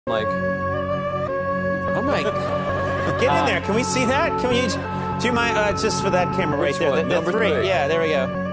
Like, oh my, get in there. Can we see that? Can we, do you mind, just for that camera right there? One? The Number 3. three. Yeah, there we go.